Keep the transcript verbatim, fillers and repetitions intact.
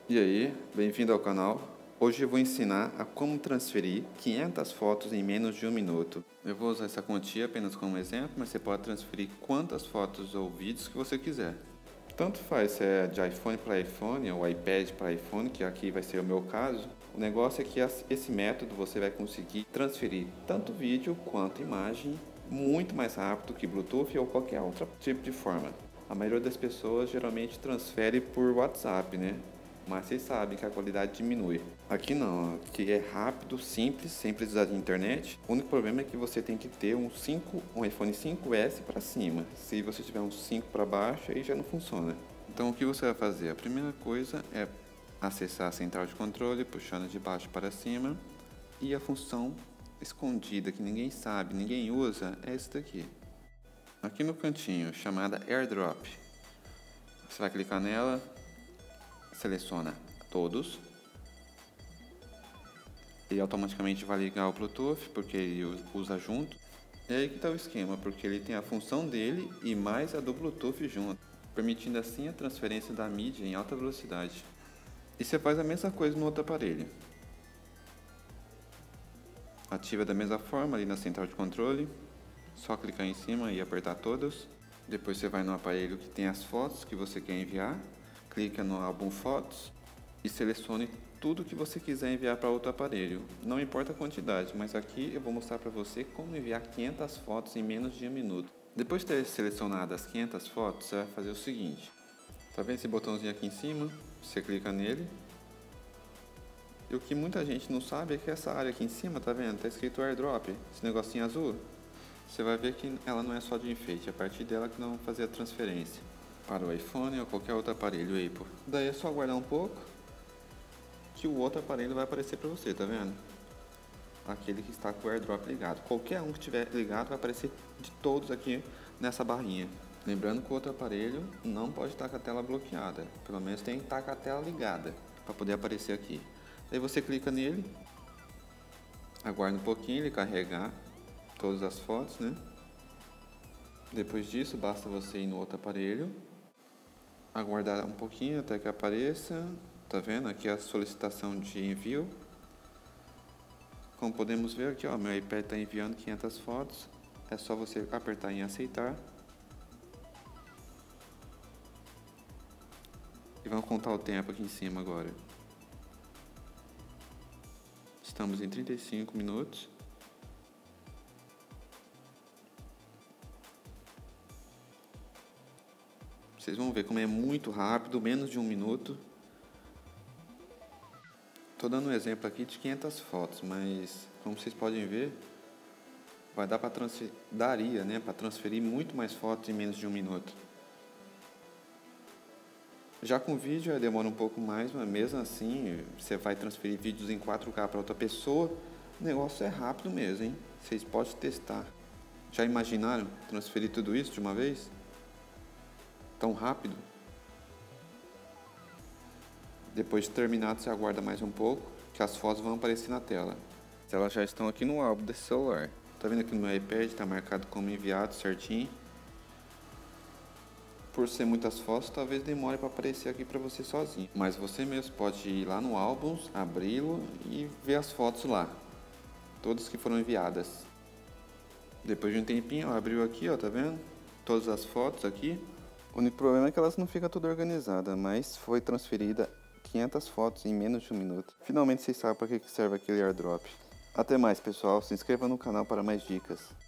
E aí, bem-vindo ao canal. Hoje eu vou ensinar a como transferir quinhentas fotos em menos de um minuto. Eu vou usar essa quantia apenas como exemplo, mas você pode transferir quantas fotos ou vídeos que você quiser. Tanto faz se é de iPhone para iPhone ou iPad para iPhone, que aqui vai ser o meu caso. O negócio é que esse método você vai conseguir transferir tanto vídeo quanto imagem muito mais rápido que Bluetooth ou qualquer outro tipo de forma. A maioria das pessoas geralmente transfere por WhatsApp, né? Mas vocês sabem que a qualidade diminui. Aqui não, aqui é rápido, simples, sem precisar de internet. O único problema é que você tem que ter um, cinco, um iPhone cinco S para cima. Se você tiver um cinco para baixo, aí já não funciona. Então o que você vai fazer? A primeira coisa é acessar a central de controle, puxando de baixo para cima. E a função escondida, que ninguém sabe, ninguém usa, é essa daqui. Aqui no cantinho, chamada AirDrop. Você vai clicar nela. Seleciona todos e automaticamente vai ligar o Bluetooth porque ele usa junto. E aí que está o esquema, porque ele tem a função dele e mais a do Bluetooth junto, permitindo assim a transferência da mídia em alta velocidade. E você faz a mesma coisa no outro aparelho. Ativa da mesma forma ali na central de controle, só clicar em cima e apertar todos. Depois você vai no aparelho que tem as fotos que você quer enviar. Clica no álbum Fotos e selecione tudo que você quiser enviar para outro aparelho. Não importa a quantidade, mas aqui eu vou mostrar para você como enviar quinhentas fotos em menos de um minuto. Depois de ter selecionado as quinhentas fotos, você vai fazer o seguinte. Tá vendo esse botãozinho aqui em cima? Você clica nele. E o que muita gente não sabe é que essa área aqui em cima, tá vendo? Tá escrito AirDrop, esse negocinho azul. Você vai ver que ela não é só de enfeite, é a partir dela que nós vamos fazer a transferência para o iPhone ou qualquer outro aparelho Apple. Daí é só aguardar um pouco que o outro aparelho vai aparecer para você, tá vendo? Aquele que está com o AirDrop ligado. Qualquer um que estiver ligado vai aparecer de todos aqui nessa barrinha. Lembrando que o outro aparelho não pode estar com a tela bloqueada. Pelo menos tem que estar com a tela ligada para poder aparecer aqui. Daí você clica nele, aguarda um pouquinho ele carregar todas as fotos, né? Depois disso, basta você ir no outro aparelho, aguardar um pouquinho até que apareça. Tá vendo? Aqui a solicitação de envio. Como podemos ver aqui, ó, meu iPad está enviando quinhentas fotos. É só você apertar em aceitar. E vamos contar o tempo aqui em cima agora. Estamos em trinta e cinco minutos. Vocês vão ver como é muito rápido, menos de um minuto. Estou dando um exemplo aqui de quinhentas fotos, mas como vocês podem ver, vai dar para transferir, daria, né, para transferir muito mais fotos em menos de um minuto. Já com vídeo demora um pouco mais, mas mesmo assim, você vai transferir vídeos em quatro K para outra pessoa, o negócio é rápido mesmo, hein? Vocês podem testar. Já imaginaram transferir tudo isso de uma vez? Tão rápido? Depois de terminado, você aguarda mais um pouco, que as fotos vão aparecer na tela. Elas já estão aqui no álbum desse celular. Tá vendo aqui no meu iPad, está marcado como enviado certinho. Por ser muitas fotos, talvez demore para aparecer aqui para você sozinho. Mas você mesmo pode ir lá no álbum, abri-lo e ver as fotos lá. Todas que foram enviadas. Depois de um tempinho, ó, abriu aqui, ó, tá vendo? Todas as fotos aqui. O único problema é que elas não ficam tudo organizadas, mas foi transferida quinhentas fotos em menos de um minuto. Finalmente vocês sabem para que serve aquele AirDrop. Até mais, pessoal. Se inscreva no canal para mais dicas.